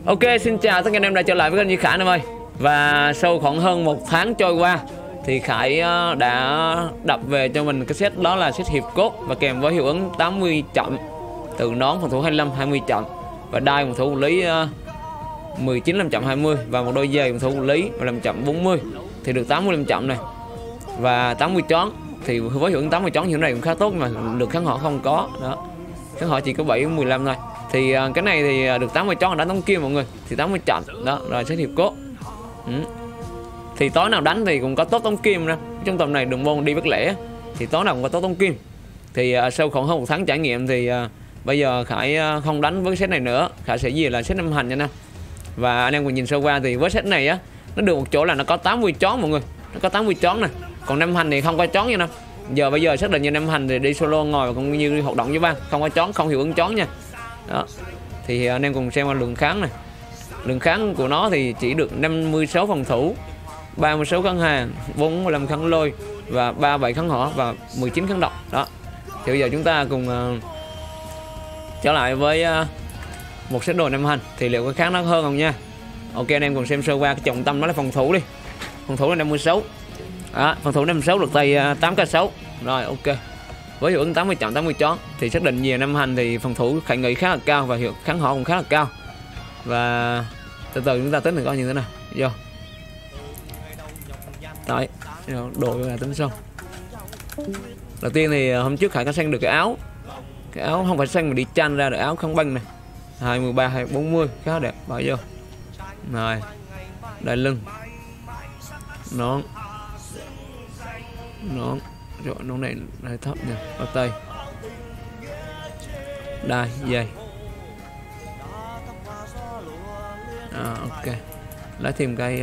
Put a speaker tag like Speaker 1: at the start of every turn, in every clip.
Speaker 1: Ok, xin chào tất cả anh em đã trở lại với kênh Duy Khải em ơi. Và sau khoảng hơn 1 tháng trôi qua thì Khải đã đập về cho mình cái set đó là set hiệp cốt và kèm với hiệu ứng 80 chậm từ nón phòng thủ 25 20 chậm và đai phòng thủ lý 19 làm chậm 20 và một đôi giày phòng thủ lý làm chậm 40 thì được 85 chậm này và 80 chón. Thì với hiệu ứng 80 chón như thế này cũng khá tốt mà lượng kháng họ không có đó, kháng họ chỉ có 7-15 thôi. Thì cái này thì được 80 chón là đánh tống kim mọi người, thì 80 chậm đó rồi set hiệp cốt. Thì tối nào đánh thì cũng có tốt tống kim nè, trong tầm này đường môn đi bất lẻ thì tối nào cũng có tốt tống kim. Thì sau khoảng hơn 1 tháng trải nghiệm thì bây giờ Khải không đánh với set này nữa, Khải sẽ về là set 5 hành nha nè. Và anh em cùng nhìn sơ qua thì với set này á, nó được một chỗ là nó có 80 chón mọi người, nó có 80 chón này, còn 5 hành thì không có chón nha nè. Bây giờ xác định như 5 hành thì đi solo ngồi và cũng như đi hoạt động với bang, không có chón, không hiệu ứng chón nha. Đó. Thì anh em cùng xem qua lượng kháng này. Lượng kháng của nó thì chỉ được 56 phòng thủ, 36 kháng hàng, 45 kháng lôi và 37 kháng hỏa và 19 kháng độc. Đó. Thì bây giờ chúng ta cùng trở lại với một set đồ 5 hành thì liệu có kháng nó hơn không nha. Ok, anh em cùng xem sơ qua cái trọng tâm đó là phòng thủ đi. Phòng thủ là 56. Đó, phòng thủ 56 được tay 8k6. Rồi ok. Với hiệu ứng 80 chọn 80 chón thì xác định về 5 hành thì phòng thủ Khải nghĩ khá là cao và hiệu kháng họ cũng khá là cao. Và từ từ chúng ta tính được coi như thế nào. Vô. Đấy, đội là tính xong. Đầu tiên thì hôm trước Khải có sang được cái áo. Cái áo không phải sang mà đi chăn ra được áo không băng này. 213 240 khá đẹp, bỏ vô. Rồi. Đai lưng. Nón. Rồi nón này hơi thấp nha, bao tay. Đai dây. Ok. Lấy thêm cái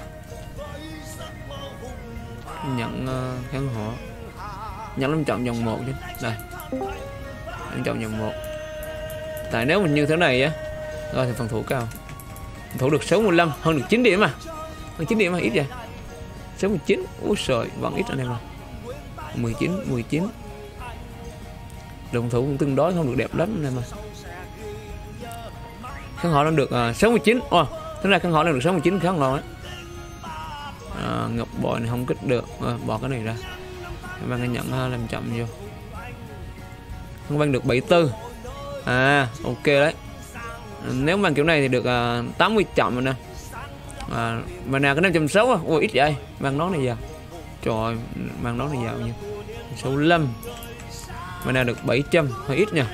Speaker 1: nhận kháng hỏa. Nhận lâm trọng dòng 1 chứ. Đây. Lâm trọng dòng 1. Tại nếu mình như thế này á, rồi thì phòng thủ cao. Phòng thủ được 65, hơn được 9 điểm mà. Hơn 9 điểm mà ít vậy. 69. Úi trời, vẫn ít anh em ạ. 19. Đồng thủ cũng tương đối không được đẹp lắm anh em ạ. Kháng họ đang được 69. Thế ra kháng họ đang được 69 kháng ngon đấy. Ngọc bội này không kích được, bỏ cái này ra. Mang cái nhận làm chậm vô. Không mang được 74. Ok đấy. Nếu mang kiểu này thì được 80 chậm rồi nè. Mà nào cái 560 á, ôi ít vậy. Mang nón này vào. Trời, mang nón này vào như 65. Mà nào được 700, hơi ít nha.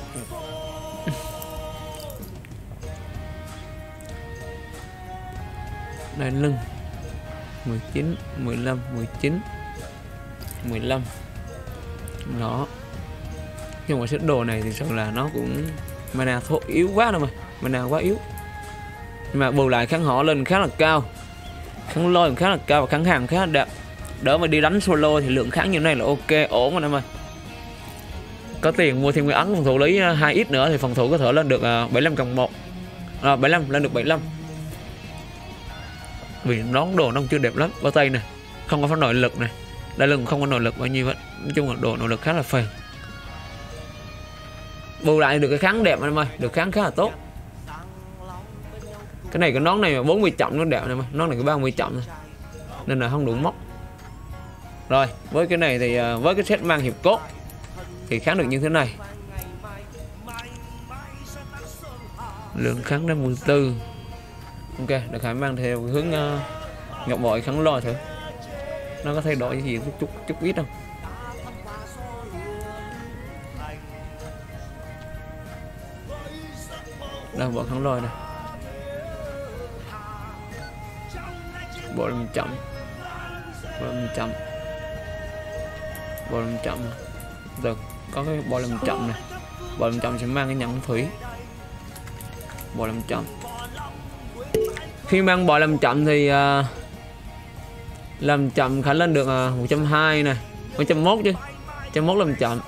Speaker 1: Đây lưng 19, 15, 19 15 nó. Nhưng mà set đồ này thì sự là nó cũng mana thô yếu quá đâu mà. Mana quá yếu. Nhưng mà bù lại kháng họ lên khá là cao. Kháng lôi khá là cao và kháng hàng khá là đẹp. Đỡ mà đi đánh solo thì lượng kháng như này là ok, ổn anh em ơi. Có tiền mua thêm cái ấn phòng thủ lý 2x nữa thì phòng thủ có thể lên được 75 cộng 1. 75 lên được 75. Vì nón đồ nó chưa đẹp lắm, bao tay này không có nội lực này, đai lưng không có nội lực bao nhiêu vậy. Nói chung là đồ nội lực khá là phèn. Bù lại được cái kháng đẹp anh em ơi, được kháng khá là tốt. Cái này cái nón này mà 40 chậm nó đẹp anh em ơi, nón này cái 30 chậm thôi. Nên là không đủ móc. Rồi, với cái này thì với cái set mang hiệp cốt thì kháng được như thế này. Lượng kháng 54. Ok, được Khải mang theo hướng ngọc bội kháng lôi thử. Nó có thay đổi gì chút ít không? Đâu bộ kháng lôi này. Bộ làm chậm. Bộ làm chậm. Được, có cái bộ làm chậm này. Bộ làm chậm sẽ mang cái nhẫn thủy. Bộ làm chậm. Khi mang bò làm chậm thì làm chậm Khải lên được 120 này, 101 chứ. 101 làm chậm.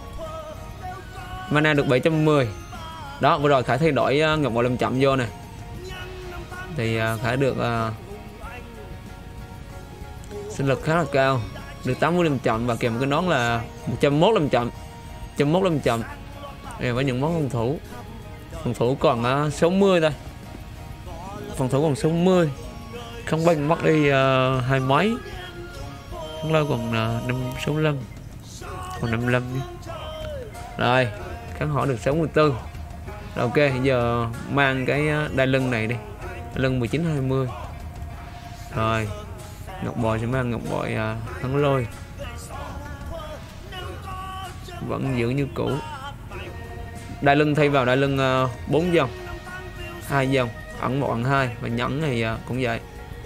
Speaker 1: Mana được 710. Đó, vừa rồi Khải thay đổi ngọc bò làm chậm vô này. Thì Khải được sinh lực khá là cao, được 80 làm chậm và kèm cái nón là 101 làm chậm. 101 làm chậm. Với những món phòng thủ còn 60 thôi. phòng thủ còn 60, không banh mất đi hai mấy, kháng lôi còn 65, còn 55 đi. Rồi kháng họ được 64. Rồi, ok, giờ mang cái đai lưng này đi, lưng 19-20. Rồi ngọc bội sẽ mang ngọc bội kháng lôi, vẫn giữ như cũ. Đai lưng thay vào đai lưng 4 dòng, 2 dòng, ẩn 1 ẩn 2, và nhẫn này cũng vậy.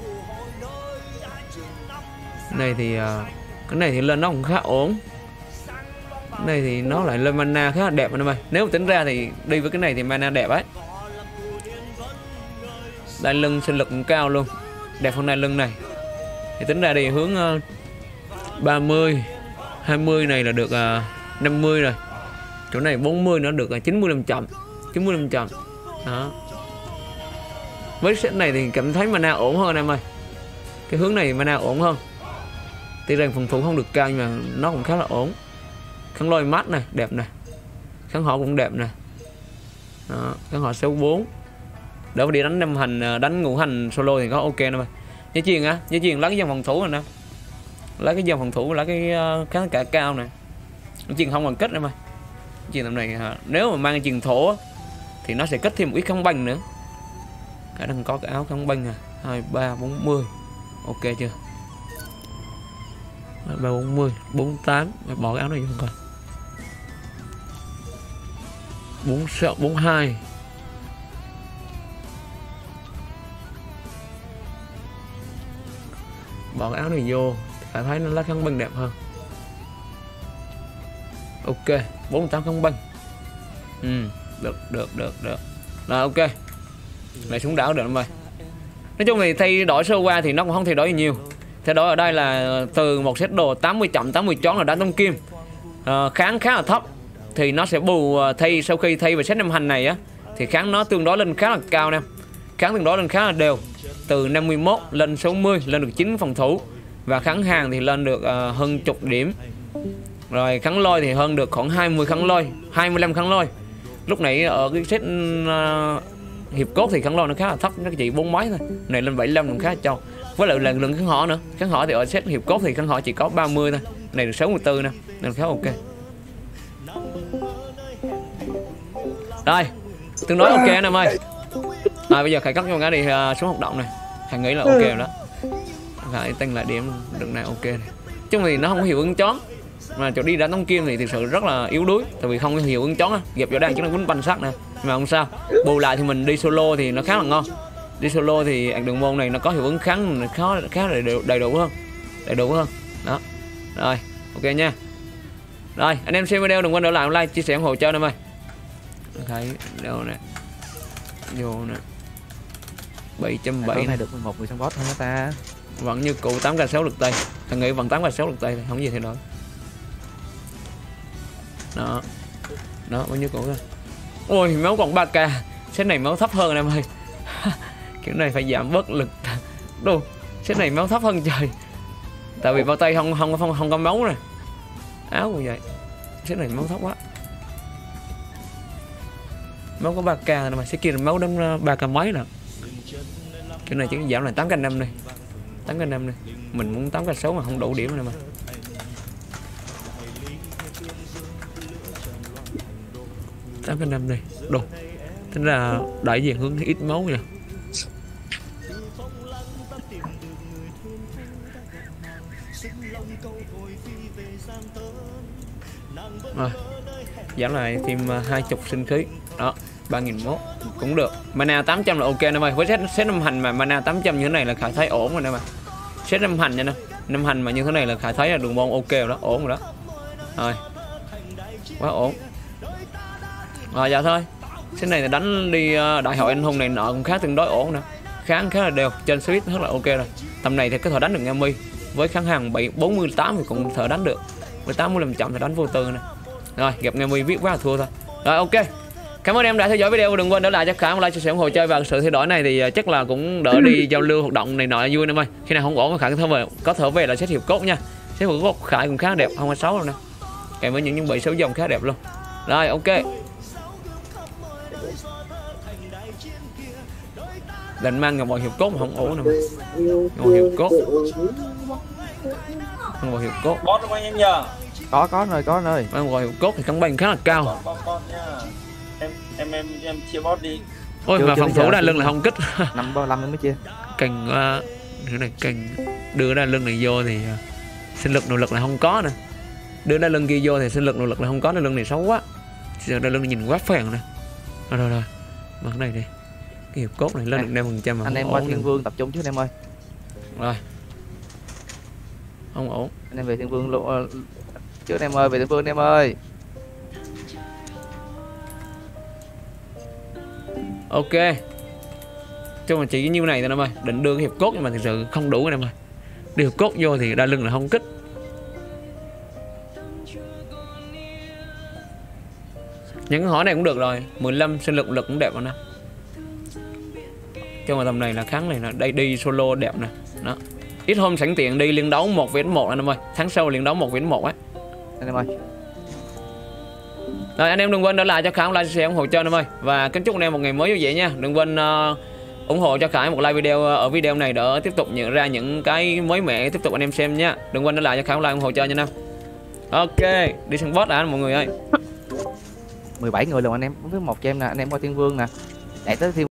Speaker 1: Này thì cái này thì lên nó cũng khá ổn. Cái này thì nó lại lên mana khá là đẹp anh em ơi. Nếu tính ra thì đi với cái này thì mana đẹp ấy. Đai lưng sinh lực cũng cao luôn, đẹp hơn đai lưng này. Thì tính ra đi hướng 30, 20 này là được 50 rồi. Chỗ này 40 nó được 95 chậm, 95 chậm. Đó. Với set này thì cảm thấy mana ổn hơn anh em ơi. Cái hướng này mana ổn hơn. Tuy rằng phòng thủ không được cao nhưng mà nó cũng khá là ổn. Kháng lôi mắt này, đẹp này. Kháng họ cũng đẹp nè. Đó, kháng họ 64. Đỡ mà đi đánh 5 hành, đánh ngũ hành solo thì có ok nè mày. Nhớ chiền á, nhớ chiền lấy cái dòng phòng thủ rồi nè. Lấy cái dòng phòng thủ, lấy cái kháng cả cao này. Chiền không còn kết nữa mày. Chiền tầm này nếu mà mang chiền thổ thì nó sẽ kết thêm một ít kháng banh nữa. Cái đang có cái áo kháng banh 2, 3, 40. Ok chưa? 3, 40, 48. Bỏ cái áo này vô coi. 46, 42. Bỏ cái áo này vô phải thấy nó lá kháng banh đẹp hơn. Ok, 48 kháng banh. Được. Rồi ok. Lại xuống đảo được em ơi. Nói chung thì thay đổi sơ qua thì nó cũng không thay đổi nhiều. Thay đổi ở đây là từ một set đồ 80 chậm 80 chón là đá tông kim, kháng khá là thấp, thì nó sẽ bù thay sau khi thay về set 5 hành này á thì kháng nó tương đối lên khá là cao nè. Kháng tương đối lên khá là đều, từ 51 lên 60, lên được 9 phòng thủ, và kháng hàng thì lên được hơn chục điểm. Rồi kháng lôi thì hơn được khoảng 20 kháng lôi, 25 kháng lôi. Lúc nãy ở cái set hiệp cốt thì kháng lôi nó khá là thấp, nó chỉ 4 mấy thôi. Này lên 75 cũng khá là trâu. Với lại lần kháng họ nữa. Kháng họ thì ở set hiệp cốt thì kháng họ chỉ có 30 thôi. Này được 64 nè, nên khá ok. Rồi, tương đối ok anh em ơi. Bây giờ khải cấp cho cái đi xuống hoạt động này. Thằng nghĩ là ok rồi đó. Khải tăng lại điểm đợt này ok này. Chung thì nó không có hiệu ứng chón. Mà chỗ đi đánh tông kim thì thực sự rất là yếu đuối, tại vì không có hiệu ứng chón á. Dẹp chỗ đang chứ nó quýnh banh sắt nè. Mà không sao. Bù lại thì mình đi solo thì nó khá là ngon. Đi solo thì đường môn này nó có hiệu ứng kháng khá là đầy đủ hơn. Đầy đủ hơn. Đó. Rồi, ok nha. Rồi, anh em xem video đừng quên đỡ lại like, chia sẻ ủng hộ cho em ơi. Thấy đâu nè. Vô nè. 770
Speaker 2: này được một người trong bot thôi ta.
Speaker 1: Vẫn như cũ 8k6 lực tay. Thằng nghĩ vẫn 8k6 lực tay, không gì thay đổi. Đó. Đó, bao nhiêu cũ rồi. Ôi, máu còn 3k. Set này máu thấp hơn anh em ơi. Kiểu này phải giảm bớt lực. Đồ, set này máu thấp hơn trời. Tại vì bao tay không có máu này. Áo cũng vậy. Set này máu thấp quá. Máu có 3k mà set kia là máu đến 3k mấy nè. Cái này chỉ giảm là 8k5 này. 8k5 này. Mình muốn 8k6 mà không đủ điểm này mà. Tám cái năm này đồ, tính ra đại diện hướng ít máu nha. Rồi giảm lại thêm 20 sinh khí đó, 3001 cũng được. Mana 800 là ok nè mày. Với set 5 hành mà mana 800 như thế này là Khải thấy ổn rồi nè mày. Set 5 hành nha nè, 5 hành mà như thế này là Khải thấy là đường môn ok rồi đó, ổn rồi đó. Rồi quá ổn. Rồi dạ thôi. Set này là đánh đi đại hội anh hùng này nọ cũng khá tương đối ổn nè. Kháng khá là đều, trên switch rất là ok rồi. Tầm này thì có thể đánh được Ngami. Với kháng hàng 48 thì cũng thể đánh được. Với 85 chậm thì đánh vô tư nè. Rồi gặp Ngami viết quá là thua thôi. Rồi ok. Cảm ơn em đã theo dõi video, đừng quên để lại cho Khải một like, chia sẻ ủng hộ chơi, và sự thay đổi này thì chắc là cũng đỡ đi giao lưu hoạt động này nọ vui nè mày. Khi nào không ổn Khải có thể về là set hiệp cốt nha. Set hiệp cốt Khải cũng khá đẹp, không có xấu đâu nè. Kèm với những bị 6 dòng khá đẹp luôn. Rồi ok. Định mang ngọc bội hiệp cốt mà không ổn nè mày. Ngọc bội hiệp cốt. Ngọc bội hiệp cốt.
Speaker 2: Boss không anh em nhờ?
Speaker 3: Có rồi.
Speaker 1: Ngọc bội hiệp cốt thì cắn banh khá là cao.
Speaker 2: Boss nha. Em chia boss đi.
Speaker 1: Ôi mà phòng thủ đa lưng là không kích.
Speaker 3: 535 mới chia.
Speaker 1: Cành cái này cành đưa đa lưng này vô thì sinh lực nội lực là không có nè. Đưa đa lưng kia vô thì sinh lực nội lực là không có, đa lưng này xấu quá. Giờ đa lưng này nhìn quá phèn nè. Rồi mặc cái này đi. Cái hiệp cốt này lên được 5% mà
Speaker 3: anh em qua Thiên Vương tập trung trước anh em ơi.
Speaker 1: Rồi. Không ổn.
Speaker 3: Anh em về Thiên Vương luôn trước anh em ơi, về Thiên Vương anh em ơi.
Speaker 1: Ok. Cho mà chỉ như này thôi em ơi, định đưa cái hiệp cốt nhưng mà thực sự không đủ anh em ơi. Đưa hiệp cốt vô thì đa lưng là không kích. Những cái hỏi này cũng được rồi, 15 sinh lực lực cũng đẹp rồi nè. Cho mà tầm này là kháng này là đây đi solo đẹp nè. Đó. Ít hôm sẵn tiện đi liên đấu 1v1 anh em ơi. Tháng sau liên đấu 1v1 á.
Speaker 3: Anh em ơi.
Speaker 1: Rồi anh em đừng quên để lại cho Khải một like share ủng hộ cho anh em ơi. Và kính chúc anh em một ngày mới vui vẻ nha. Đừng quên ủng hộ cho Khải một like video ở video này để tiếp tục nhận ra những cái mới mẻ tiếp tục anh em xem nha. Đừng quên để lại cho Khải một like ủng hộ cho nha anh em. Ok, đi sân boss đã mọi người ơi.
Speaker 3: 17 người luôn anh em, với một cho em nè, anh em qua Thiên Vương nè. Chạy tới Thiên